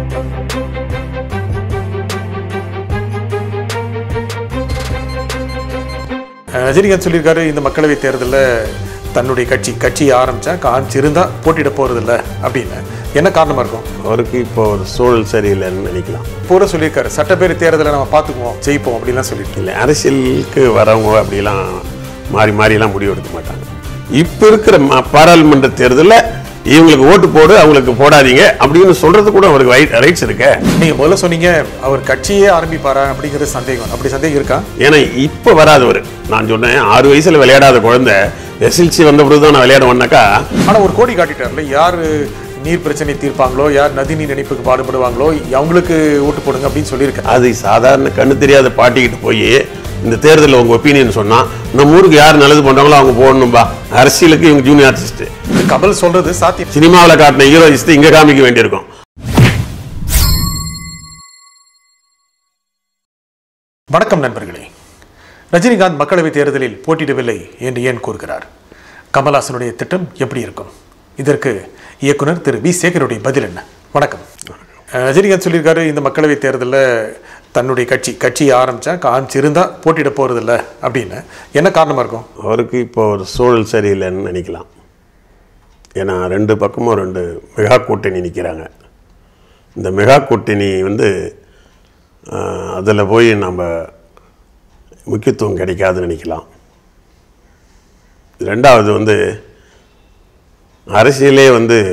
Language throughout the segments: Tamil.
ரஜினிகாந்த் சொல்லியிருக்காரு, இந்த மக்களவை தேர்தலில் தன்னுடைய கட்சி ஆரம்பித்தா காமிச்சிருந்தா போட்டியிட போகிறதில்ல அப்படின்னு. என்ன காரணமாக இருக்கும்? அவருக்கு இப்போ ஒரு சூழல் சரியில்லைன்னு நினைக்கலாம். பூரா சொல்லியிருக்காரு, சட்டப்பேரவை தேர்தலை நம்ம பார்த்துக்குவோம், ஜெயிப்போம் அப்படிலாம் சொல்லியிருக்கேன். இல்லை, அரசியலுக்கு வரவங்க அப்படிலாம் மாறிலாம் முடிவு எடுக்க மாட்டாங்க. இப்போ இருக்கிற பாராளுமன்ற தேர்தலில் இவங்களுக்கு ஓட்டு போடு, அவங்களுக்கு போடாதீங்க அப்படின்னு சொல்றது கூட அவருக்கு ரைட்ஸ் இருக்கு. நீங்க முதல்ல சொன்னீங்க அவர் கட்சியே ஆரம்பிப்பாரா அப்படிங்கிற சந்தேகம். அப்படி சந்தேகம் இருக்கா? ஏன்னா இப்போ வராதவர். நான் சொன்னேன் 6 வயசுல விளையாடாத குழந்தை எஸ்எல்சி வந்த பிறகுதான் நான் விளையாடுவேன்னாக்கா. ஆனால் ஒரு கோடி காட்டிட்டார்ல, யார் நீர் பிரச்சனை தீர்ப்பாங்களோ, யார் நதிநீர் இணைப்புக்கு பாடுபடுவாங்களோ அவங்களுக்கு ஓட்டு போடுங்க அப்படின்னு சொல்லியிருக்கேன். அது சாதாரண கண்ணு தெரியாத பாட்டிக்கிட்டு போய் இந்த தேர்தலில் உங்க ஒப்பீனியன் சொன்னா நம்ம ஊருக்கு யார் நல்லது பண்றாங்களோ அவங்க போடணும்பா. அரசியலுக்கு இவங்க ஜூனியர் ஆர்டிஸ்ட். கமல் சொல்றது சாத்தியம். சினிமாவில் காட்டின ஹீரோயிஸ்ட் இங்க காமிக்க வேண்டியிருக்கும். வணக்கம் நண்பர்களே. ரஜினிகாந்த் மக்களவை தேர்தலில் போட்டியிடவில்லை என்று ஏன் கூறுகிறார்? கமல்ஹாசனுடைய திட்டம் எப்படி இருக்கும்? இதற்கு இயக்குனர் திரு வி சேகருடைய பதில் என்ன? வணக்கம். ரஜினிகாந்த் சொல்லியிருக்காரு, இந்த மக்களவை தேர்தலில் தன்னுடைய கட்சி ஆரம்பித்தா காமிச்சிருந்தா போட்டியிட போகிறதில்ல அப்படின்னு. என்ன காரணமாக இருக்கும்? அவருக்கு இப்போ ஒரு சூழல் சரியில்லைன்னு நினைக்கலாம். ஏன்னா 2 பக்கமும் 2 மெகா கூட்டணி நிற்கிறாங்க. இந்த மெகா கூட்டணி அதில் போய் நம்ம முக்கியத்துவம் கிடைக்காதுன்னு நினைக்கலாம். 2வது அரசியலே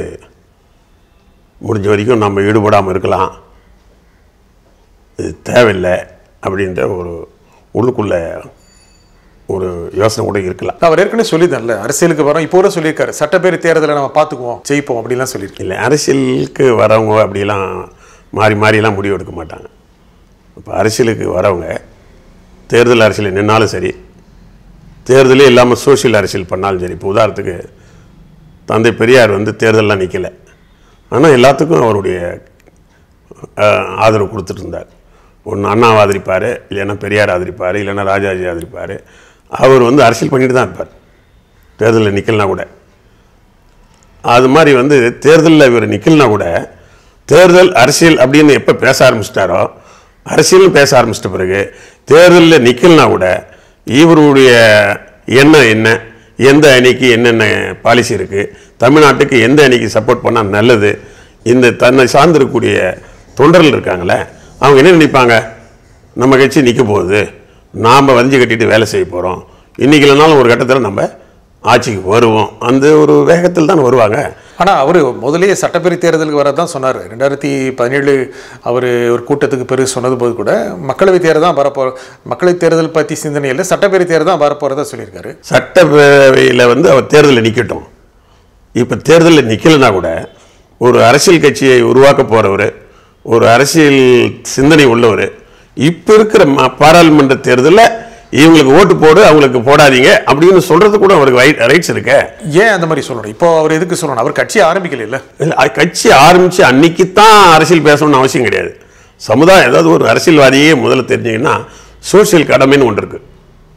முடிஞ்ச வரைக்கும் நம்ம ஈடுபடாமல் இருக்கலாம், இது தேவையில்லை அப்படின்ற ஒரு உள்ளுக்குள்ள ஒரு யோசனை கூட இருக்கலாம். அவர் ஏற்கனவே சொல்லியிருந்தார்ல, அரசியலுக்கு வரோம். இப்போ கூட சொல்லியிருக்காரு, சட்டப்பேரவை தேர்தலை நம்ம பார்த்துக்குவோம், ஜெயிப்போம் அப்படிலாம் சொல்லியிருக்கேன். இல்லை, அரசியலுக்கு வரவங்க அப்படிலாம் மாறிலாம் முடிவு எடுக்க மாட்டாங்க. இப்போ அரசியலுக்கு வரவங்க தேர்தல் அரசியல் நின்னாலும் சரி, தேர்தலே இல்லாமல் சோசியல் அரசியல் பண்ணாலும் சரி. இப்போ உதாரணத்துக்கு தந்தை பெரியார் தேர்தலெலாம் நிற்கலை, ஆனால் எல்லாத்துக்கும் அவருடைய ஆதரவு கொடுத்துட்டு இருந்தார். ஒன்று அண்ணாவை ஆதரிப்பார், இல்லைன்னா பெரியார் ஆதரிப்பார், இல்லைன்னா ராஜாஜி ஆதரிப்பார். அவர் அரசியல் பண்ணிட்டு தான் இருப்பார், தேர்தலில் நிற்கலனா கூட. அது மாதிரி தேர்தலில் இவர் நிற்கலனா கூட தேர்தல் அரசியல் அப்படின்னு எப்போ பேச ஆரம்பிச்சிட்டாரோ, அரசியலும் பேச ஆரம்பிச்சிட்ட பிறகு தேர்தலில் நிற்கலனா கூட இவருடைய எண்ணம் என்ன, எந்த அணிக்கு என்னென்ன பாலிசி இருக்குது, தமிழ்நாட்டுக்கு எந்த அணிக்கு சப்போர்ட் பண்ணால் நல்லது, இந்த தன்னை சார்ந்திருக்கக்கூடிய தொண்டர்கள் இருக்காங்களே அவங்க என்ன நினைப்பாங்க, நம்ம கட்சி நிற்க போகுது, நாம் வஞ்சி கட்டிட்டு வேலை செய்ய போகிறோம், இன்றைக்கி இல்லைனாலும் ஒரு கட்டத்தில் நம்ம ஆட்சிக்கு வருவோம், அந்த ஒரு வேகத்தில் தான் வருவாங்க. ஆனால் அவர் முதலே சட்டப்பேரவை தேர்தலுக்கு வரதான் சொன்னார். 2017 அவர் ஒரு கூட்டத்துக்கு பிறகு சொன்னது போது கூட மக்களவை தேர்தல் தான் வரப்போகிற, மக்களவை தேர்தல் பற்றி சிந்தனை இல்லை, சட்டப்பேரவை தேர்தல் தான் வரப்போகிறதா சொல்லியிருக்காரு. சட்டப்பேரவையில் அவர் தேர்தலில் நிற்கட்டும். இப்போ தேர்தலில் நிற்கலைன்னா கூட ஒரு அரசியல் கட்சியை உருவாக்க போகிறவர், ஒரு அரசியல் சிந்தனை உள்ளவர், இப்போ இருக்கிற பாராளுமன்ற தேர்தலில் இவங்களுக்கு ஓட்டு போடு, அவங்களுக்கு போடாதீங்க அப்படின்னு சொல்றது கூட அவருக்கு ரைட்ஸ் இருக்கு. ஏன் அந்த மாதிரி சொல்லணும்? இப்போ அவர் எதுக்கு சொல்லணும்? அவர் கட்சி ஆரம்பிக்கல. இல்லை, கட்சி ஆரம்பிச்சு அன்னைக்கு தான் அரசியல் பேசணும்னு அவசியம் கிடையாது. சமுதாயம், அதாவது ஒரு அரசியல்வாதியே முதல்ல தெரிஞ்சிங்கன்னா சோசியல் கடமைன்னு ஒன்று இருக்கு.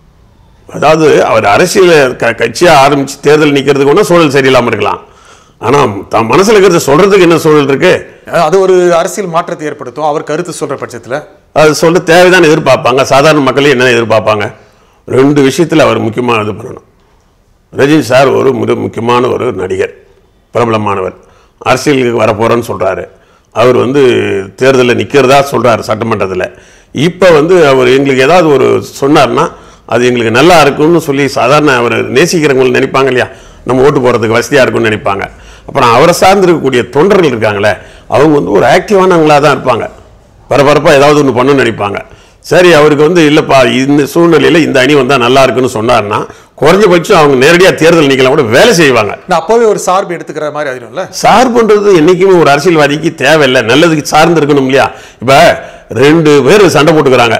அதாவது அவர் அரசியல் கட்சியாக ஆரம்பிச்சு தேர்தல் நிற்கிறதுக்கு ஒன்றும் சூழல் சரியில்லாமல் இருக்கலாம், ஆனால் தன் மனசில் இருக்கிறத சொல்றதுக்கு என்ன சூழல் இருக்கு? அது ஒரு அரசியல் மாற்றத்தை ஏற்படுத்தும். அவர் கருத்து சொல்ற பட்சத்தில் அது சொல்ல தேவைதான் எதிர்பார்ப்பாங்க. சாதாரண மக்களே என்ன எதிர்பார்ப்பாங்க? 2 விஷயத்தில் அவர் முக்கியமாக இது பண்ணணும். ரஜினி சார் ஒரு முக்கியமான ஒரு நடிகர், பிரபலமானவர், அரசியலுக்கு வரப்போகிறேன்னு சொல்கிறாரு. அவர் தேர்தலில் நிற்கிறதா சொல்கிறார் சட்டமன்றத்தில். இப்போ அவர் எங்களுக்கு ஏதாவது ஒரு சொன்னார்னா அது எங்களுக்கு நல்லா இருக்கும்னு சொல்லி சாதாரண அவர் நேசிக்கிறவங்க நினைப்பாங்க இல்லையா, நம்ம ஓட்டு போகிறதுக்கு வசதியாக இருக்கும்னு நினைப்பாங்க. அப்புறம் அவரை சார்ந்திருக்கக்கூடிய தொண்டர்கள் இருக்காங்களே அவங்க ஒரு ஆக்டிவானவங்களாக தான் இருப்பாங்க, பரபரப்பாக ஏதாவது ஒன்று பண்ணணும்னு நினைப்பாங்க. சரி, அவருக்கு இல்லைப்பா இந்த சூழ்நிலையில் இந்த அணி வந்தால் நல்லா இருக்குன்னு சொன்னார்னா குறைஞ்சபட்சம் அவங்க நேரடியாக தேர்தல் நிற்கலாம் கூட வேலை செய்வாங்க. அப்போவே ஒரு சார்பு எடுத்துக்கிற மாதிரி ஆகிடும்ல. சார்புன்றது என்றைக்குமே ஒரு அரசியல்வாதிக்கு தேவையில்லை, நல்லதுக்கு சார்ந்து இருக்கணும் இல்லையா? இப்போ 2 பேர் சண்டை போட்டுக்கிறாங்க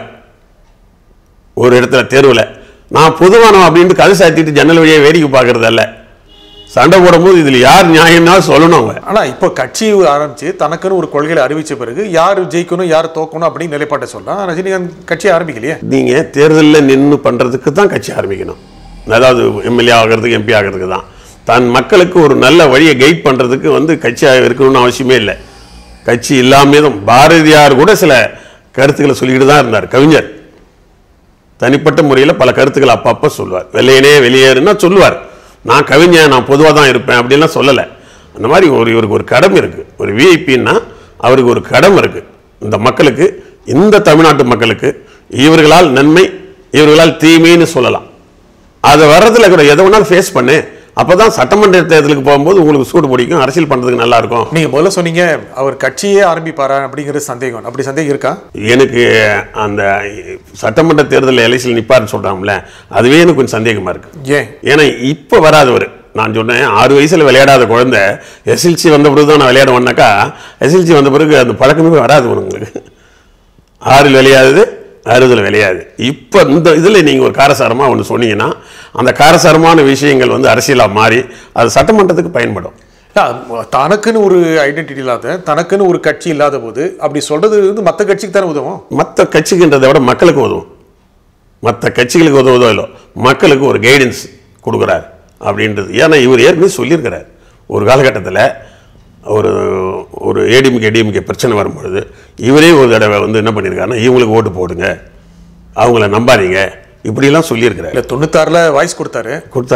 ஒரு இடத்துல தேர்வில், நான் பொதுவானவன் அப்படின்ட்டு கதை சாத்திட்டு ஜன்னல் வழியாக வேடிக்கை பார்க்கறதல்ல, சண்டை போடும்போது இதில் யார் நியாயம்னா சொல்லணும் அவங்க. ஆனால் இப்போ கட்சி ஆரம்பிச்சு தனக்குன்னு ஒரு கொள்கையை அறிவிச்ச பிறகு யார் ஜெயிக்கணும் யார் தோக்கணும் அப்படின்னு நிலைப்பாட்டை சொல்லலாம். ரஜினிகாந்த் கட்சி ஆரம்பிக்கலையே. நீங்கள் தேர்தலில் நின்று பண்ணுறதுக்கு தான் கட்சி ஆரம்பிக்கணும். அதாவது எம்எல்ஏ ஆகிறதுக்கு, எம்பி ஆகிறதுக்கு தான். தன் மக்களுக்கு ஒரு நல்ல வழியை கைட் பண்ணுறதுக்கு கட்சியாக இருக்கணும்னு அவசியமே இல்லை. கட்சி இல்லாமலும் பாரதியார் கூட சில கருத்துக்களை சொல்லிக்கிட்டு தான் இருந்தார். கவிஞர் தனிப்பட்ட முறையில் பல கருத்துக்களை அப்பப்போ சொல்லுவார். வெளியனே வெளியேறுன்னா சொல்லுவார். நான் கவிஞன், நான் பொதுவாக தான் இருப்பேன் அப்படின்லாம் சொல்லலை. அந்த மாதிரி இவருக்கு ஒரு கடமை இருக்குது. ஒரு விஐபின்னா அவருக்கு ஒரு கடமை இருக்குது. இந்த மக்களுக்கு, இந்த தமிழ்நாட்டு மக்களுக்கு இவர்களால் நன்மை, இவர்களால் தீமைன்னு சொல்லலாம். அதை வர்றதில் கூட எதை வேணாலும் ஃபேஸ் பண்ணு. அப்பதான் சட்டமன்ற தேர்தலுக்கு போகும்போது உங்களுக்கு சூடு பிடிக்கும், அரசியல் பண்றதுக்கு நல்லா இருக்கும். நீங்க முதல்ல சொன்னீங்க அவர் கட்சியே ஆரம்பிப்பாரா அப்படிங்கிற சந்தேகம். அப்படி சந்தேகம் இருக்கா? எனக்கு அந்த சட்டமன்ற தேர்தலில் எலெக்ஷன் நிப்பாருன்னு சொல்றாங்கல்ல, அதுவே எனக்கு கொஞ்சம் சந்தேகமா இருக்கு. ஏன்னா இப்ப வராதவர், நான் சொன்னேன் 6 வயசுல விளையாடாத குழந்தை எஸ்எல்சி வந்த பிறகு தான் நான் விளையாடுவேன்னாக்கா, எஸ்எல்சி வந்த பிறகு அந்த பழக்கமே வராது உங்களுக்கு. 6 விளையாடுது, 60 விளையாது. இப்போ இந்த இதில் நீங்கள் ஒரு காரசாரமாக ஒன்று சொன்னீங்கன்னா, அந்த காரசாரமான விஷயங்கள் வந்து அரசியலாக மாறி அது சட்டமன்றத்துக்கு பயன்படும். தனக்குன்னு ஒரு ஐடென்டிட்டி இல்லாத, தனக்குன்னு ஒரு கட்சி இல்லாத போது அப்படி சொல்றது வந்து மற்ற கட்சிக்கு தானே உதவும். மற்ற கட்சிக்குன்றதை விட மக்களுக்கு உதவும். மற்ற கட்சிகளுக்கு உதவுதோ இல்லை, மக்களுக்கு ஒரு கைடன்ஸ் கொடுக்குறாரு அப்படின்றது. ஏன்னா இவர் ஏற்கனவே சொல்லியிருக்கிறார். ஒரு காலகட்டத்தில் ஒரு ஏடிஎம்கே பிரச்சனை வரும்பொழுது இவரே ஒரு தடவை வந்து என்ன பண்ணியிருக்காருன்னா, இவங்களுக்கு ஓட்டு போடுங்க, அவங்கள நம்பாதீங்க, இப்படிலாம் சொல்லியிருக்கிறார். 96ல் வாய்ஸ் கொடுத்தாரு.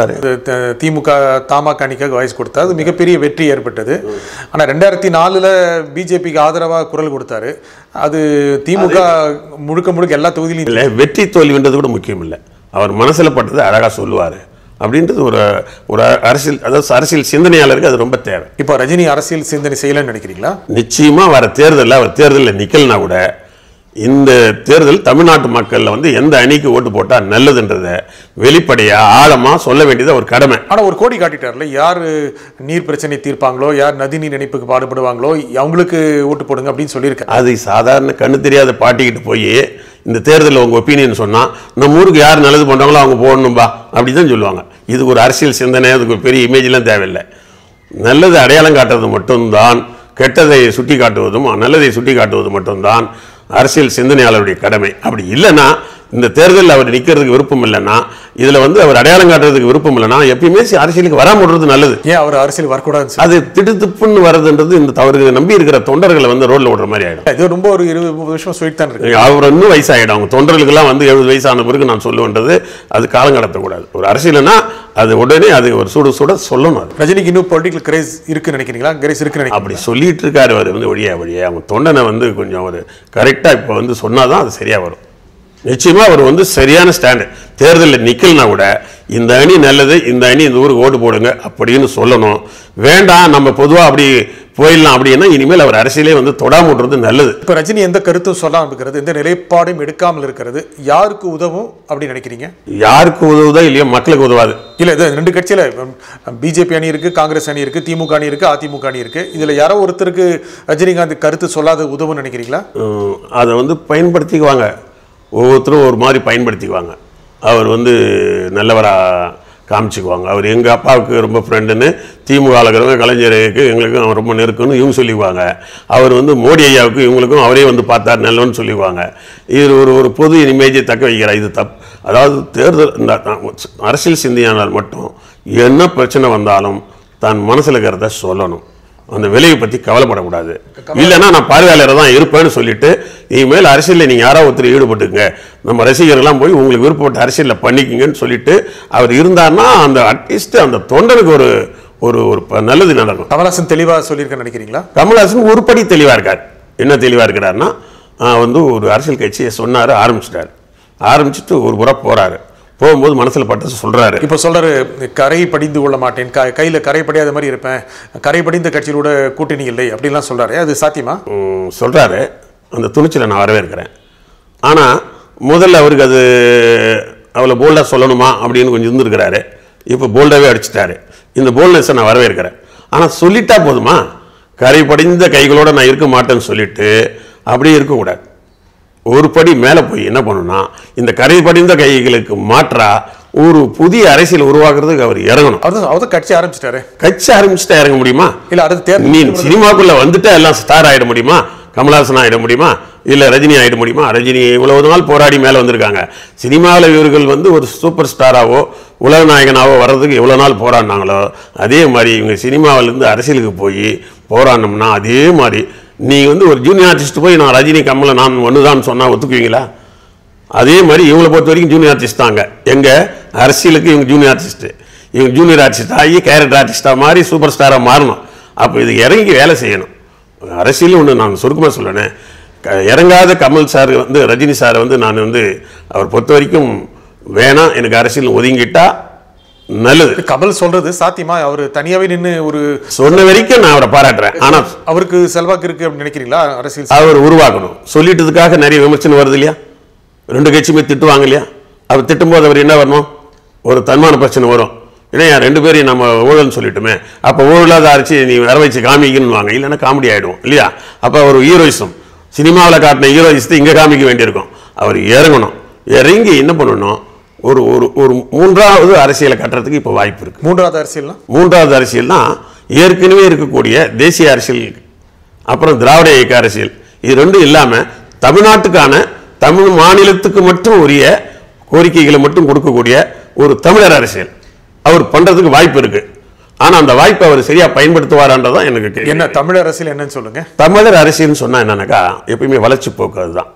திமுக தமாக அணிக்காக வாய்ஸ் கொடுத்தாரு. அது மிகப்பெரிய வெற்றி ஏற்பட்டது. ஆனால் 2004ல் பிஜேபிக்கு ஆதரவாக குரல் கொடுத்தாரு. அது திமுக முழுக்க எல்லா தொகுதியிலும் இல்லை. வெற்றி தோல்வின்றது கூட முக்கியம் இல்லை, அவர் மனசில் பட்டது அழகாக சொல்லுவார் அப்படின்றது ஒரு அரசியல், அதாவது அரசியல் சிந்தனையாளருக்கு அது ரொம்ப தேவை. இப்போ ரஜினி அரசியல் சிந்தனை செய்யலன்னு நினைக்கிறீங்களா? நிச்சயமாக வர தேர்தலில் அவர் தேர்தலில் நிற்கலனா கூட இந்த தேர்தல் தமிழ்நாட்டு மக்களில் வந்து எந்த அணிக்கு ஓட்டு போட்டால் நல்லதுன்றதை வெளிப்படையாக ஆழமாக சொல்ல வேண்டியது ஒரு கடமை. ஆனால் ஒரு கோடி காட்டிட்டார்ல, யார் நீர் பிரச்சனை தீர்ப்பாங்களோ, யார் நதிநீர் இணைப்புக்கு பாடுபடுவாங்களோ அவங்களுக்கு ஓட்டு போடுங்க அப்படின்னு சொல்லியிருக்காரு. அது சாதாரண கண்ணு தெரியாத பாட்டிக்கிட்டு போய் இந்த தேர்தலில் உங்கள் ஒப்பீனியன் சொன்னால் நம்ம ஊருக்கு யார் நல்லது பண்ணுறாங்களோ அவங்க போடணும்பா அப்படி தான் சொல்லுவாங்க. இதுக்கு ஒரு அரசியல் சிந்தனை, அதுக்கு ஒரு பெரிய இமேஜ்லாம் தேவையில்லை. நல்லது அடையாளம் காட்டுறது மட்டும்தான், கெட்டதை சுட்டி காட்டுவதும் நல்லதை சுட்டி காட்டுவது மட்டும்தான் அரசியல் சிந்தனையாளருடைய கடமை. அப்படி இல்லைன்னா, இந்த தேர்தலில் அவர் நிற்கிறதுக்கு விருப்பம் இல்லைன்னா, இதில் வந்து அவர் அடையாளம் காட்டுறதுக்கு விருப்பம் இல்லைன்னா எப்பயுமே அரசியலுக்கு வராமல் விடுறது நல்லது. ஏன் அவர் அரசியல் வரக்கூடாது? அது திடுத்துப்புன்னு வர்றதுன்றது இந்த தவறு நம்பி இருக்கிற தொண்டர்களை வந்து ரோட்ல விடுற மாதிரி ஆகிடும். இது ரொம்ப ஒரு 20-30 வருஷம் சொல்லிட்டு தான் இருக்கு. அவர் இன்னும் வயசாகிடும். அவங்க தொண்டர்களுக்கெல்லாம் வந்து 70 வயசான பிறகு நான் சொல்லுவேன்றது அது காலம் கடத்தக்கூடாது. ஒரு அரசியல்னா அது உடனே அது ஒரு சுட சொல்லணும். ரஜினிக்கு இன்னும் பொலிட்டிக்கல் கிரேஸ் இருக்குன்னு நினைக்கிறீங்களா? கிரேஸ் இருக்குன்னு அப்படி சொல்லிட்டு இருக்காரு அவர் வந்து வழியா அவங்க தொண்டனை வந்து கொஞ்சம் ஒரு கரெக்டாக இப்போ வந்து சொன்னாதான் அது சரியா வரும். நிச்சயமா அவர் வந்து சரியான ஸ்டாண்டு. தேர்தலில் நிக்கலனா கூட இந்த அணி நல்லது, இந்த அணி இந்த ஊருக்கு ஓட்டு போடுங்க அப்படின்னு சொல்லணும். வேண்டாம் நம்ம பொதுவாக அப்படி போயிடலாம் அப்படின்னா இனிமேல் அவர் அரசியலே வந்து தொடாம விடுறது நல்லது. இப்போ ரஜினி எந்த கருத்தும் சொல்லாமல் இருக்கிறது, எந்த நிலைப்பாடும் எடுக்காமல் இருக்கிறது யாருக்கு உதவும் அப்படின்னு நினைக்கிறீங்க? யாருக்கு உதவுதா இல்லையோ மக்களுக்கு உதவாது. இல்லை, இது 2 கட்சியில் பிஜேபி அணி இருக்கு, காங்கிரஸ் அணி இருக்கு, திமுக அணி இருக்கு, அதிமுக அணி இருக்கு. இதில் யாரோ ஒருத்தருக்கு ரஜினிகாந்த் கருத்து சொல்லாத உதவுன்னு நினைக்கிறீங்களா? அதை வந்து பயன்படுத்திக்குவாங்க, ஒவ்வொருத்தரும் ஒரு மாதிரி பயன்படுத்திக்குவாங்க. அவர் வந்து நல்லவராக காமிச்சிக்குவாங்க. அவர் எங்கள் அப்பாவுக்கு ரொம்ப ஃப்ரெண்டுன்னு திமுக இருக்கிறவங்க, கலைஞருக்கு எங்களுக்கும் அவர் ரொம்ப நெருக்கம்னு இவங்க சொல்லிக்குவாங்க. அவர் வந்து மோடி ஐயாவுக்கு இவங்களுக்கும் அவரே வந்து பார்த்தார் நல்லவன்னு சொல்லிக்குவாங்க. இது ஒரு பொது இமேஜை தக்க வைக்கிறார். இது தப்பு. அதாவது தேர்தல் இந்த அரசியல் சிந்தனையாளர் மட்டும் என்ன பிரச்சனை வந்தாலும் தான் மனசில் இருக்கிறத சொல்லணும். அந்த விலையை பற்றி கவலைப்படக்கூடாது. இல்லைன்னா நான் பார்வையாளராக தான் இருப்பேன்னு சொல்லிட்டு இனிமேல் அரசியலில் நீங்கள் யாராவது ஒருத்தர் ஈடுபட்டுங்க, நம்ம ரசிகர்கள்லாம் போய் உங்களுக்கு விருப்பப்பட்ட அரசியலில் பண்ணிக்கிங்கன்னு சொல்லிட்டு அவர் இருந்தார்னா அந்த அட்லீஸ்ட் அந்த தொண்டனுக்கு ஒரு ஒரு ஒரு நல்லது நடக்கும். கமல்ஹாசன் தெளிவாக சொல்லியிருக்க நினைக்கிறீங்களா? கமல்ஹாசன் ஒரு படி தெளிவாக இருக்கார். என்ன தெளிவாக இருக்கிறாருன்னா, வந்து ஒரு அரசியல் கட்சியை சொன்னார், ஆரம்பிச்சிட்டார். ஆரம்பிச்சுட்டு ஒரு முறை போகிறாரு. போகும்போது மனசில் பட்டு சொல்கிறாரு. இப்போ சொல்கிறாரு, கரை படிந்து கொள்ள மாட்டேன், கையில் கரை படியாத மாதிரி இருப்பேன், கரை படிந்த கட்சியோட கூட்டணி இல்லை அப்படின்லாம் சொல்கிறாரு. அது சாத்தியமா? சொல்கிறாரு. அந்த துணிச்சலை நான் வரவேற்கிறேன். ஆனால் முதல்ல அவருக்கு அது அவ்வளோ போல்டாக சொல்லணுமா அப்படின்னு கொஞ்சம் இருந்திருக்கிறாரு. இப்போ போல்டாகவே அடிச்சிட்டாரு. இந்த போல்ட்னஸை நான் வரவேற்கிறேன். ஆனால் சொல்லிட்டா போதுமா? கரை படிந்த கைகளோடு நான் இருக்க மாட்டேன்னு சொல்லிட்டு அப்படியே இருக்கக்கூடாது. ஒரு படி மேலே போய் என்ன பண்ணணும்னா, இந்த கரை படிந்த கைகளுக்கு மாற்றா ஒரு புதிய அரசியல் உருவாக்குறதுக்கு அவர் இறங்கணும். அவர் கட்சி ஆரம்பிச்சிட்டாரு. கட்சி ஆரம்பிச்சுட்டா இறங்க முடியுமா? இல்லை, அடுத்து நீ சினிமாக்குள்ளே வந்துட்டா எல்லாம் ஸ்டார் ஆகிட முடியுமா? கமல்ஹாசன் ஆகிட முடியுமா? இல்லை ரஜினி ஆகிட முடியுமா? ரஜினி இவ்வளவு நாள் போராடி மேலே வந்திருக்காங்க. சினிமாவில் இவர்கள் வந்து ஒரு சூப்பர் ஸ்டாராவோ உலக நாயகனாவோ வர்றதுக்கு எவ்வளோ நாள் போராடினாங்களோ அதே மாதிரி இவங்க சினிமாவிலேருந்து அரசியலுக்கு போய் போராடினோம்னா அதே மாதிரி நீ வந்து ஒரு ஜூனியர் ஆர்டிஸ்ட் போய் நான் ரஜினி கமலை நான் ஒன்றுதான் சொன்னால் ஒத்துக்குவீங்களா? அதே மாதிரி இவங்களை பொறுத்த வரைக்கும் ஜூனியர் ஆர்டிஸ்ட் தாங்க. எங்கள் அரசியலுக்கு இவங்க ஜூனியர் ஆர்டிஸ்ட்டு, இவங்க ஜூனியர் ஆர்டிஸ்ட் ஆகி கேரக்டர் ஆர்டிஸ்டாக மாறி சூப்பர் ஸ்டாராக மாறணும். அப்போ இது இறங்கி வேலை செய்யணும். அரசியல் ஒன்று நான் சுருக்கமாக சொல்லுவேன், இறங்காத கமல் சார் வந்து ரஜினி சாரை வந்து நான் வந்து அவர் பொறுத்த வரைக்கும் வேணாம், எனக்கு அரசியல் ஒதுங்கிட்டா நல்லது. கமல் சொல்றது சாத்தியமா? அவர் தனியாவே நின்று ஒரு சொன்ன வரைக்கும் நான் அவரை பாராட்டுறேன். ஆனால் அவருக்கு செல்வாக்கு இருக்கு அப்படின்னு நினைக்கிறீங்களா? அரசியல் அவர் உருவாக்கணும். சொல்லிட்டதுக்காக நிறைய விமர்சனம் வருது இல்லையா? 2 கட்சியுமே திட்டுவாங்க இல்லையா? அவர் திட்டும்போது அவர் என்ன வரணும்? ஒரு தன்மான பிரச்சனை வரும். ஏன்னா 2 பேரையும் நம்ம ஊழல்னு சொல்லிட்டுமே, அப்போ ஊழலாத அரைச்சி நீ வர வச்சு காமிக்கணும்னு வாங்க, இல்லைன்னா காமெடி ஆகிடும் இல்லையா? அப்போ ஒரு ஹீரோயிசம், சினிமாவில் காட்டின ஹீரோயிசத்தை இங்கே காமிக்க வேண்டியிருக்கும். அவர் இறங்கணும். இறங்கி என்ன பண்ணணும்? ஒரு ஒரு ஒரு 3வது அரசியலை கட்டுறதுக்கு இப்போ வாய்ப்பு இருக்குது. 3வது அரசியல்னா 3வது அரசியல்னா ஏற்கனவே இருக்கக்கூடிய தேசிய அரசியல், அப்புறம் திராவிட இயக்க அரசியல், இது 2 இல்லாமல் தமிழ்நாட்டுக்கான தமிழ் மாநிலத்துக்கு மட்டும் உரிய கோரிக்கைகளை மட்டும் கொடுக்கக்கூடிய ஒரு தமிழர் அரசியல் அவர் பண்றதுக்கு வாய்ப்பு இருக்கு. ஆனா அந்த வாய்ப்பை அவர் சரியா பயன்படுத்துவாரான்றதான் எனக்கு என்ன தமிழர் அரசியல் என்னன்னு சொல்லுங்க. தமிழர் அரசியல்னு சொன்னா என்னன்னாக்கா, எப்பயுமே வளர்ச்சி போக்கு. அதுதான்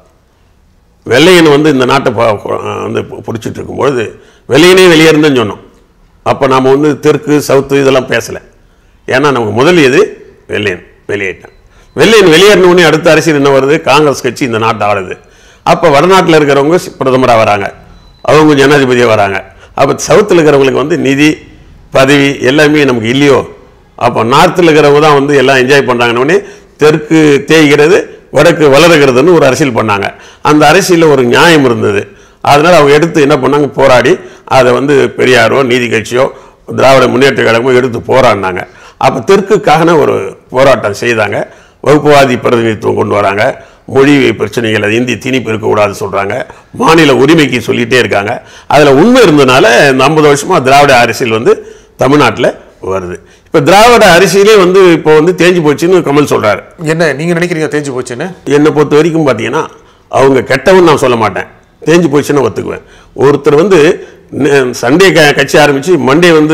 வெள்ளையன் வந்து இந்த நாட்டை வந்து பிடிச்சிட்டு இருக்கும்பொழுது வெள்ளையனே வெளியேறுன்னு சொன்னோம். அப்போ நாம் வந்து தெற்கு சவுத்து இதெல்லாம் பேசலை. ஏன்னா நமக்கு முதல் எது வெள்ளையன் வெளியேட்டான். வெள்ளையன் வெளியேறினோடனே அடுத்த அரசியல் என்ன வருது? காங்கிரஸ் கட்சி இந்த நாட்டை ஆளுது. அப்போ வடநாட்டில் இருக்கிறவங்க பிரதமராக வராங்க, அவங்க ஜனாதிபதியாக வராங்க. அப்போ சவுத்தில் இருக்கிறவங்களுக்கு வந்து நிதி பதவி எல்லாமே நமக்கு இல்லையோ? அப்போ நார்த்தில் இருக்கிறவங்க தான் வந்து எல்லாம் என்ஜாய் பண்ணுறாங்கன்னொடனே தெற்கு தேய்கிறது வடக்கு வளருகிறதுன்னு ஒரு அரசியல் பண்ணாங்க. அந்த அரசியலில் ஒரு நியாயம் இருந்தது. அதனால் அவங்க எடுத்து என்ன பண்ணாங்க? போராடி அதை வந்து பெரியாரோ நீதி கட்சியோ திராவிட முன்னேற்ற கழகமோ எடுத்து போராடினாங்க. அப்போ தெற்குக்கான ஒரு போராட்டம் செய்தாங்க. வகுப்புவாதி பிரதிநிதித்துவம் கொண்டு வராங்க. மொழி பிரச்சனைகள், அது இந்தி திணிப்பு இருக்கக்கூடாதுன்னு சொல்கிறாங்க. மாநில உரிமைக்கு சொல்லிகிட்டே இருக்காங்க. அதில் உண்மை இருந்ததுனால இந்த 50 வருஷமாக திராவிட அரசியல் வந்து தமிழ்நாட்டில் வருது. இப்போ திராவிட அரசியலே வந்து இப்போ வந்து தேஞ்சு போச்சுன்னு கமல் சொல்கிறாரு. என்ன நீங்கள் நினைக்கிறீங்க தேஞ்சு போச்சுன்னு? என்னை பொறுத்த வரைக்கும் பார்த்தீங்கன்னா அவங்க கெட்டவன்னு நான் சொல்ல மாட்டேன், தேஞ்சு போச்சுன்னு ஒத்துக்குவேன். ஒருத்தர் வந்து சண்டே கட்சி ஆரம்பித்து மண்டே வந்து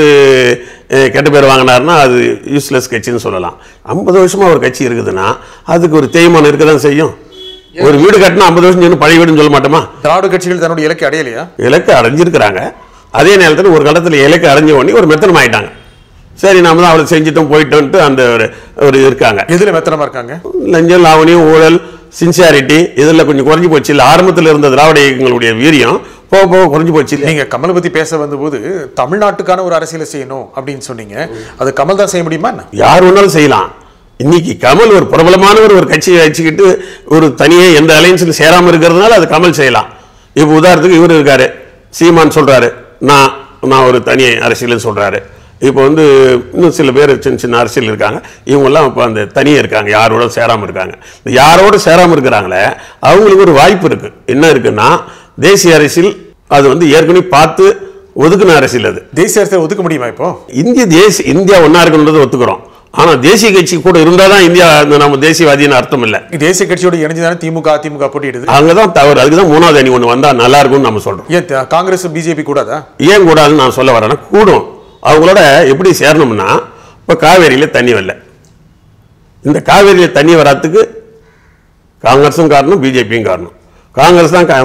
கெட்ட பேர் வாங்கினார்னா அது யூஸ்லெஸ் கட்சின்னு சொல்லலாம். 50 வருஷமாக ஒரு கட்சி இருக்குதுன்னா அதுக்கு ஒரு தேய்மானம் இருக்க தான் செய்யும். ஒரு வீடு கட்டினா 50 வருஷம் சொன்ன பழைய வீடுன்னு சொல்ல மாட்டோமா? திராவிட கட்சிகள் தன்னுடைய இலக்கை அடையலையா? இலக்கை அடைஞ்சிருக்கிறாங்க. அதே நேரத்தில் ஒரு காலத்தில் இலக்கை அடைஞ்ச உடனே ஒரு மெத்தனம் ஆகிட்டாங்க. சரி நாம தான் அவளை செஞ்சுட்டோம் போயிட்டோன்ட்டு அந்த ஒரு இருக்காங்க. எதில் மெத்தனமாக இருக்காங்க? லஞ்சம் லாவணியம் ஊழல் சின்சியாரிட்டி இதில் கொஞ்சம் குறைஞ்சி போச்சு. இல்லை ஆரம்பத்தில் இருந்த திராவிட இயக்கங்களுடைய வீரியம் போக போக குறைஞ்சி போச்சு. நீங்கள் கமலை பற்றி பேச வந்தபோது தமிழ்நாட்டுக்கான ஒரு அரசியலை செய்யணும் அப்படின்னு சொன்னீங்க. அது கமல் தான் செய்ய முடியுமா? யார் வேணாலும் செய்யலாம். இன்னைக்கு கமல் ஒரு பிரபலமானவர், ஒரு கட்சியை வச்சுக்கிட்டு ஒரு தனியே எந்த அலையன்ஸில் சேராமல் இருக்கிறதுனால அது கமல் செய்யலாம். இப்போ உதாரணத்துக்கு இவர் இருக்காரு, சீமான் சொல்கிறாரு நான் ஒரு தனி அரசியல்னு சொல்கிறாரு. இப்போ வந்து இன்னும் சில பேர் சின்ன சின்ன அரசியல் இருக்காங்க, இவங்கெல்லாம் இப்போ அந்த தனியாக இருக்காங்க, யாரோட சேராமல் இருக்காங்க. யாரோட சேராமல் இருக்கிறாங்களே அவங்களுக்கு ஒரு வாய்ப்பு இருக்குது. என்ன இருக்குன்னா தேசிய அரசியல் அது வந்து ஏற்கனவே பார்த்து ஒதுக்குன அரசியல். அது தேசிய அரசியல் ஒதுக்க முடியுமா? இப்போ இந்தியா ஒன்றா இருக்கணுன்றதை ஒத்துக்கிறோம். ஆனால் தேசிய கட்சி கூட இருந்தால் தான் இந்தியா நம்ம தேசியவாதின்னு அர்த்தம் இல்லை. தேசிய கட்சியோட இணைஞ்சுதானே திமுக போட்டிடுது. அங்கதான் தவறு. அதுக்கு தான் 3வது அணி ஒன்று வந்தால் நல்லா இருக்கும்னு நம்ம சொல்கிறோம். ஏன் காங்கிரஸ் பிஜேபி கூடாதா? ஏன் கூடாதுன்னு நான் சொல்ல வரேன்னா கூடும். அவங்களோட எப்படி சேரணும்னா, இப்போ காவேரியில் தண்ணி வரல. இந்த காவேரியில் தண்ணி வராதுக்கு காங்கிரஸும் காரணம், பிஜேபியும் காரணம். காங்கிரஸ் தான்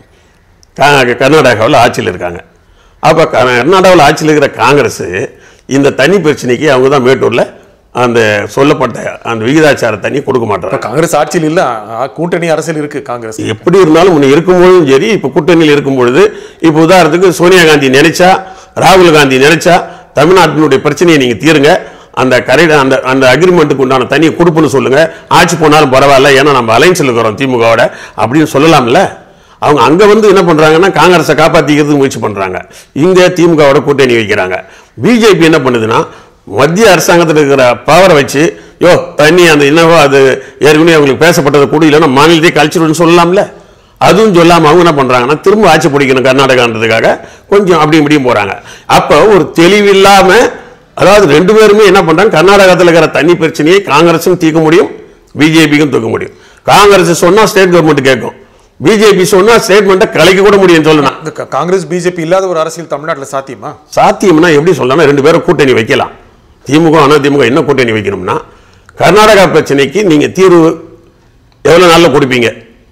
கர்நாடகாவில் ஆட்சியில் இருக்காங்க. அப்போ கர்நாடகாவில் ஆட்சியில் இருக்கிற காங்கிரஸ் இந்த தண்ணி பிரச்சனைக்கு அவங்க தான் மேட்டூரில் அந்த சொல்லப்பட்ட அந்த விகிதாச்சார தண்ணி கொடுக்க மாட்டாங்க. காங்கிரஸ் ஆட்சியில் இல்லை, கூட்டணி அரசியல் இருக்கு. காங்கிரஸ் எப்படி இருந்தாலும் முன்ன இருக்கும்போதும் சரி, இப்போ கூட்டணியில் இருக்கும்பொழுது, இப்போ உதாரணத்துக்கு சோனியா காந்தி நினைச்சா, ராகுல் காந்தி நினைச்சா தமிழ்நாட்டினுடைய பிரச்சனையை நீங்கள் தீருங்க, அந்த அந்த அக்ரிமெண்ட்டுக்கு உண்டான தண்ணியை கொடுப்புன்னு சொல்லுங்க, ஆட்சி போனாலும் பரவாயில்ல, ஏன்னா நம்ம அலைன்ஸில் இருக்கிறோம் திமுகவோட அப்படின்னு சொல்லலாம்ல. அவங்க அங்கே வந்து என்ன பண்ணுறாங்கன்னா காங்கிரஸை காப்பாற்றிக்கிறதுக்கு முயற்சி பண்ணுறாங்க, இங்கே திமுகவோட கூட்டணி வைக்கிறாங்க. பிஜேபி என்ன பண்ணுதுன்னா மத்திய அரசாங்கத்தில் இருக்கிற பவரை வச்சு தண்ணி அந்த என்னவோ அது ஏற்கனவே அவங்களுக்கு பேசப்பட்டதை கூட இல்லைன்னா மாநிலத்தை கழிச்சிடுன்னு சொல்லலாம்ல. அதுவும் சொல்லாமல் அவங்க என்ன பண்ணுறாங்கன்னா திரும்ப ஆட்சி பிடிக்கணும் கர்நாடகான்றதுக்காக கொஞ்சம் அப்படி இப்படியும் போகிறாங்க. அப்போ ஒரு தெளிவில்லாமல், அதாவது 2 பேருமே என்ன பண்ணுறாங்க, கர்நாடகத்தில் இருக்கிற தண்ணி பிரச்சனையை காங்கிரஸும் தீர்க்க முடியும், பிஜேபிக்கும் தூக்க முடியும். காங்கிரஸ் சொன்னால் ஸ்டேட் கவர்மெண்ட் கேட்கும், பிஜேபி சொன்னால் ஸ்டேட்மெண்ட்டை கலைக்க கூட முடியும் சொல்லலாம். காங்கிரஸ் பிஜேபி இல்லாத ஒரு அரசியல் தமிழ்நாட்டில் சாத்தியமா? சாத்தியம்னா எப்படி சொல்லலாம், 2 பேரும் கூட்டணி வைக்கலாம். திமுக அதிமுக என்ன கூட்டணி வைக்கணும்னா கர்நாடகா பிரச்சனைக்கு நீங்க தீர்வு எவ்வளவு நாள்ல கொடுப்பீங்க?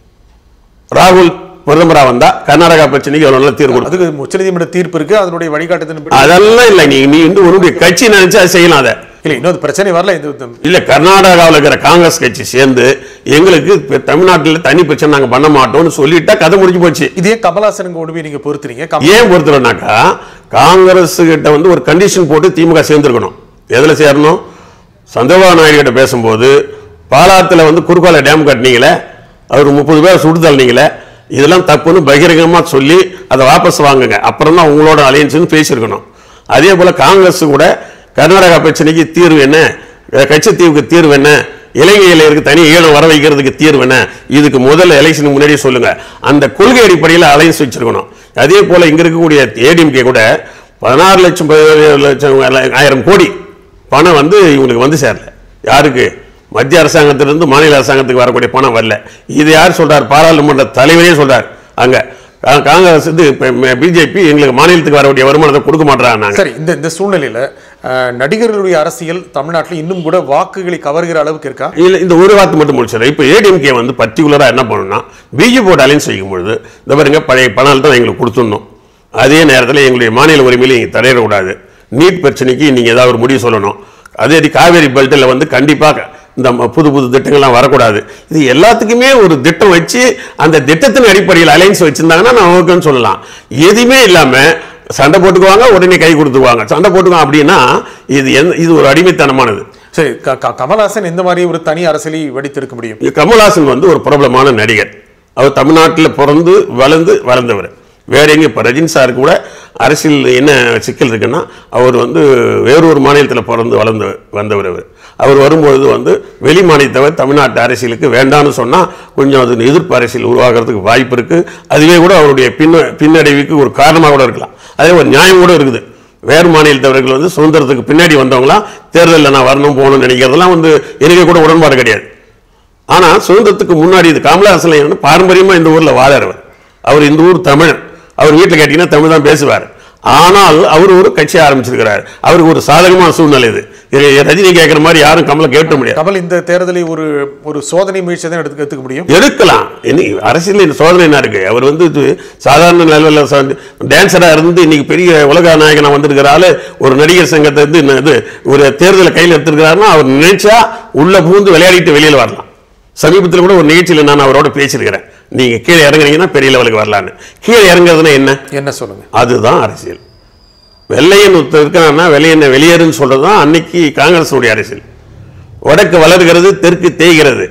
ராகுல் பிரதமரா வந்தா கர்நாடகா பிரச்சனைக்கு எவ்வளவு நாள் தீர்வு கொடுக்கும்? அதுக்கு உச்சநீதிமன்ற தீர்ப்பு இருக்கு, அதனுடைய வழிகாட்டுதல் அதெல்லாம் இல்ல. நீ வந்து உன்னுடைய கட்சி நினைச்சா செய்யலாம். அதை இல்ல, இன்னொரு பிரச்சனை வரல. இல்ல, கர்நாடகாவில் இருக்கிற காங்கிரஸ் கட்சி சேர்ந்து எங்களுக்கு தமிழ்நாட்டில் தனி பிரச்சனை நாங்க பண்ண மாட்டோம்னு சொல்லிட்டா கதை முடிஞ்சு போச்சு. இதே கமலாசனுக்கு கொண்டு போய் நீங்க பொறுத்துறீங்க. ஏன் பொறுத்துறோம்னாக்கா, காங்கிரஸ் கிட்ட வந்து ஒரு கண்டிஷன் போட்டு திமுக சேர்ந்துருக்கணும். எதுல சேரணும்? சந்திரபாபு நாயுடு கிட்ட பேசும்போது பாலாத்துல வந்து குறுக்கால டேம் கட்டினீங்களே, அவர் 30 பேர் சுட்டு தள்ளினீங்களே, இதெல்லாம் தப்புன்னு பகிரங்கமா சொல்லி அதை வாபஸ் வாங்குங்க, அப்புறம் தான் உங்களோட அலையன்ஸ்னு பேசியிருக்கணும். அதே போல காங்கிரஸ் கூட கர்நாடகா பிரச்சனைக்கு தீர்வு என்ன, கட்சித்தீவுக்கு தீர்வு என்ன, இலங்கையில தனி ஈழம் வர வைக்கிறதுக்கு தீர்வு என்ன, இதுக்கு முதல்ல எலெக்ஷனுக்கு முன்னாடியே சொல்லுங்க. அந்த கொள்கை அடிப்படையில் அலையன்ஸ் வச்சிருக்கணும். அதே போல இங்க இருக்கக்கூடிய ஏடிஎம்கே கூட 16 லட்சம் 17 லட்சம் 1000 கோடி பணம் வந்து இவங்களுக்கு வந்து சேரல. யாருக்கு? மத்திய அரசாங்கத்திலிருந்து மாநில அரசாங்கத்துக்கு வரக்கூடிய பணம் வரல. இது யார் சொல்றார்? பாராளுமன்ற தலைவரே சொல்றார். அங்க காங்கிரஸ் பிஜேபி எங்களுக்கு மாநிலத்துக்கு வரக்கூடிய வருமானத்தை கொடுக்க மாட்டாங்க. சரி, இந்த சூழ்நிலையில நடிகர்களுடைய அரசியல் தமிழ்நாட்டில் இன்னும் கூட வாக்குகளை கவர்கிற அளவுக்கு இருக்கா? இல்ல, இந்த ஒரு வார்த்தை மட்டும் முடிச்சிடறேன். இப்போ ஏடிஎம்கே வந்து பர்டிகுலரா என்ன பண்ணணும்னா, பிஜேபியோட அலைன்ஸ் செய்யும் பொழுது இந்த பாருங்க, பழைய பணம் தான் எங்களுக்கு கொடுத்துடணும். அதே நேரத்தில் எங்களுடைய மாநில உரிமையில நீங்க தடையிடக்கூடாது. நீட் பிரச்சனைக்கு நீங்க ஏதாவது ஒரு முடிவு சொல்லணும். அதே காவேரி பெல்ட்டில் வந்து கண்டிப்பாக இந்த புது புது திட்டங்கள்லாம் வரக்கூடாது. இது எல்லாத்துக்குமே ஒரு திட்டம் வச்சு அந்த திட்டத்தின் அடிப்படையில் அலைன்ஸ் வச்சிருந்தாங்கன்னா நான் ஓகேன்னு சொல்லலாம். எதுவுமே இல்லாம சண்டை போட்டுக்குவாங்க, உடனே கை கொடுத்துக்குவாங்க. சண்டை போட்டுக்குவாங்க அப்படின்னா இது ஒரு அடிமைத்தனமானது. சரி, கமல்ஹாசன் இந்த மாதிரி ஒரு தனி அரசியலை வெடித்திருக்க முடியும்? கமல்ஹாசன் வந்து ஒரு பிரபலமான நடிகர். அவர் தமிழ்நாட்டில் பிறந்து வளர்ந்தவர். வேற எங்க? இப்போ ரஜினி சார் கூட அரசியல் என்ன சிக்கல் இருக்குன்னா, அவர் வந்து வேறொரு மாநிலத்தில் பிறந்து வந்தவர். அவர் வரும்பொழுது வந்து வெளி மாநிலத்தவர் தமிழ்நாட்டு அரசியலுக்கு வேண்டான்னு சொன்னால் கொஞ்சம் அது எதிர்ப்பு அரசியல் உருவாகிறதுக்கு வாய்ப்பு இருக்கு. அதுவே கூட அவருடைய பின்னடைவுக்கு ஒரு காரணமாக கூட இருக்கலாம். அதே ஒரு நியாயம் கூட இருக்குது. வேறு மாநிலத்தவர்கள் வந்து சுதந்திரத்துக்கு பின்னாடி வந்தவங்களாம் தேர்தலில் நான் வரணும் போகணும்னு நினைக்கிறதெல்லாம் வந்து எனக்கு கூட உடன்பாடு கிடையாது. ஆனால் சுதந்திரத்துக்கு முன்னாடி இது கமல்ஹாசன் பாரம்பரியமாக இந்த ஊரில் வாழறவர். அவர் இந்த ஊர் தமிழன். அவர் வீட்டில் கேட்டீங்கன்னா தமிழ் தான் பேசுவார். ஆனால் அவர் ஒரு கட்சி ஆரம்பிச்சிருக்கிறார். அவருக்கு ஒரு சாதகமான சூழ்நிலை இது. ரஜினி கேட்கிற மாதிரி யாரும் கமலை கேட்க முடியாது. கமல் இந்த தேர்தலை ஒரு சோதனை முயற்சி தான் எடுத்துக்க முடியும். எடுக்கலாம். அரசியல் சோதனை என்ன இருக்கு? அவர் வந்து சாதாரண நிலையில் டான்ஸரா இருந்து இன்னைக்கு பெரிய உலக நாயகனா வந்திருக்கிறாரு. ஒரு நடிகர் சங்கத்தை வந்து ஒரு தேர்தலை கையில் எடுத்திருக்கிறாருன்னா அவர் நினைச்சா உள்ள பூந்து விளையாடிட்டு வெளியில் வரலாம். சமீபத்தில் கூட ஒரு நிகழ்ச்சியில் நான் அவரோட பேசியிருக்கிறேன். நீங்க கீழே இறங்குனீங்கன்னா பெரிய லெவலுக்கு வரலான்னு. கீழே இறங்குறதுன்னா என்ன சொல்லுங்க? அதுதான் அரசியல். வெள்ளையன் இருக்கான்னா வெள்ளையனை வெளியேறுன்னு சொல்றதுதான் அன்னைக்கு காங்கிரஸுடைய அரசியல். வடக்கு வளர்கிறது, தெற்கு தேய்கிறது,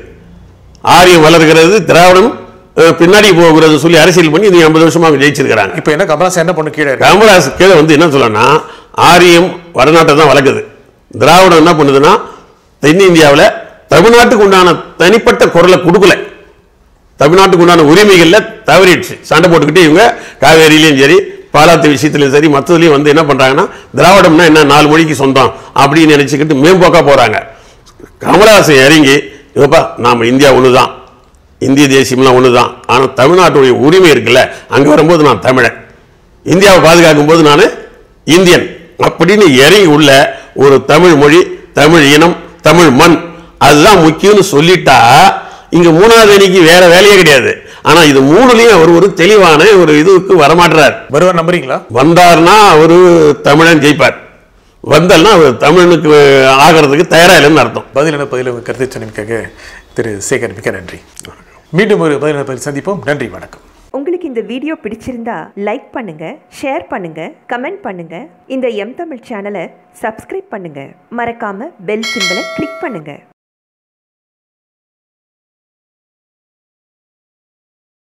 ஆரியம் வளர்கிறது, திராவிடம் பின்னாடி போகிறது சொல்லி அரசியல் பண்ணி 50 வருஷமா ஜெயிச்சிருக்கிறாங்க. இப்ப என்ன கமல்ஹாசன் என்ன பண்ணு? கமல்ஹாசன் கீழே வந்து என்ன சொல்லனா, ஆரியம் வடநாட்டை தான் வளர்க்குது. திராவிடம் என்ன பண்ணுதுன்னா தென்னிந்தியாவில் தமிழ்நாட்டுக்கு உண்டான தனிப்பட்ட குரலை கொடுக்கல. தமிழ்நாட்டுக்கு உண்டான உரிமைகள்ல தவறிடுச்சு. சண்டை போட்டுக்கிட்டு இவங்க காவேரியிலையும் சரி, பாலாத்து விஷயத்திலையும் சரி, மற்றதுலையும் வந்து என்ன பண்றாங்கன்னா, திராவிடம்னா என்ன 4 மொழிக்கு சொந்தம் அப்படின்னு நினைச்சுக்கிட்டு மேம்போக்கா போறாங்க. கமல்ஹாசன் இறங்கி, இப்பா நாம இந்தியா ஒண்ணுதான், இந்திய தேசியம்லாம் ஒண்ணுதான், ஆனா தமிழ்நாட்டுடைய உரிமை இருக்குல்ல, அங்க வரும்போது நான் தமிழன், இந்தியாவை பாதுகாக்கும் போது நான் இந்தியன் அப்படின்னு இறங்கி உள்ள ஒரு தமிழ் மொழி, தமிழ் இனம், தமிழ் மண் அதுதான் முக்கியம்னு சொல்லிட்டா இங்க 3வது அணிக்கு வேற வேலையே கிடையாது. ஆனா இது 3லயும் அவர் ஒரு தெளிவான ஒரு இதுக்கு வரமாட்டார். வருவார் நம்புறீங்களா? வந்தார்னா அவரு தமிழன் ஜெயிப்பார், வந்தல்னா அவர் தமிழனுக்கு ஆகிறதுக்கு தயாரா இல்லைன்னு அர்த்தம். பதில் கருத்தை சொன்னீங்க திரு சேகர், மிக்க நன்றி. மீண்டும் ஒரு பதில் சந்திப்போம். நன்றி, வணக்கம். உங்களுக்கு இந்த வீடியோ பிடிச்சிருந்தா லைக் பண்ணுங்க, ஷேர் பண்ணுங்க, கமெண்ட் பண்ணுங்க. இந்த எம் தமிழ் சேனலை சப்ஸ்கிரைப் பண்ணுங்க. மறக்காம பெல் சிம்பலை கிளிக் பண்ணுங்க.